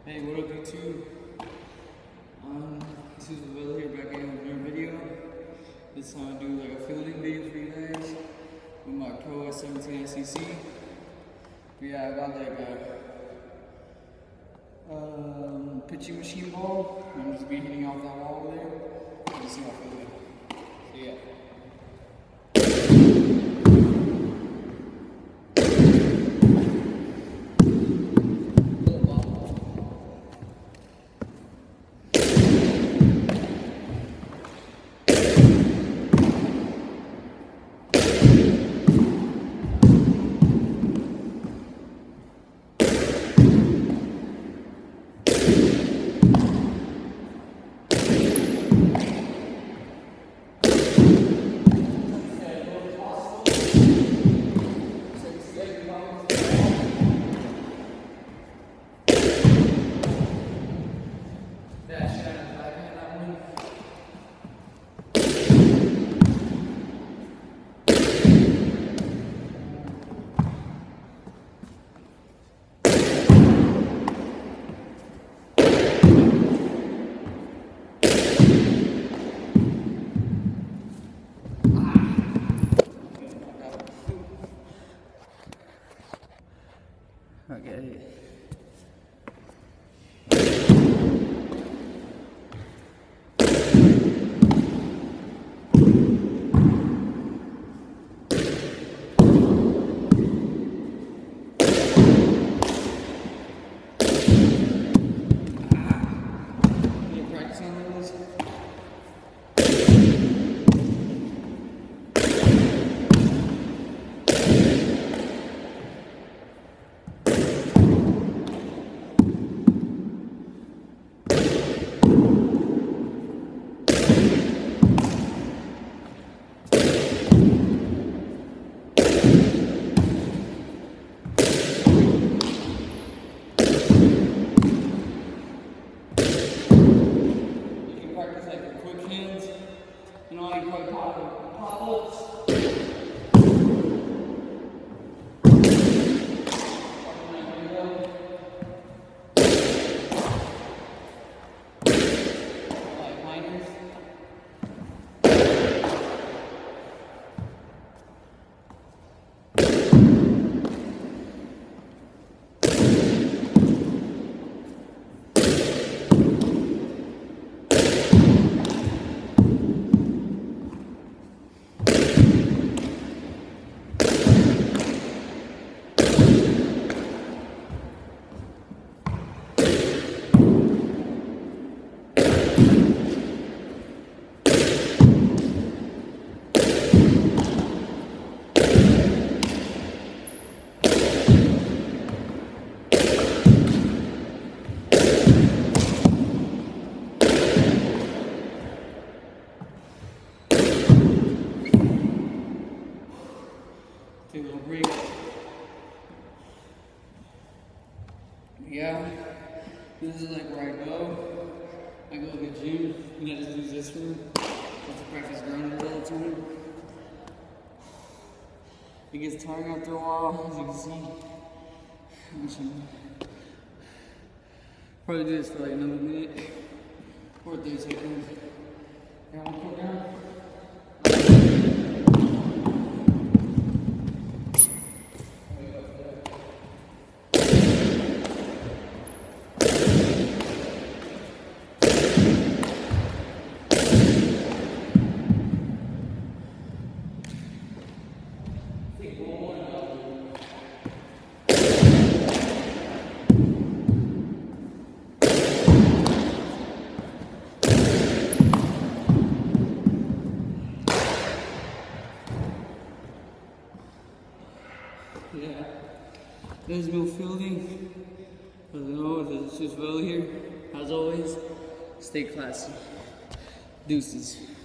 Hey, what up YouTube? This is Will here back again with another video. This time I do like a fielding video for you guys with my Pro S17 SEC. But yeah, I got like a pitching machine ball. I'm just be hitting off that wall over there. Let's see how I feel it. So yeah. Okay. Practice on those. You know, you probably pop-ups. Like minors. Take a little break. Yeah, this is like where I go. I go to the gym and I just use this room. Just to practice grounding all the time. It gets tiring after a while, as you can see. Probably do this for like another minute or 30 seconds. Yeah, I'll put down. Yeah, there's no fielding. I don't know, this is Will here. As always, stay classy. Deuces.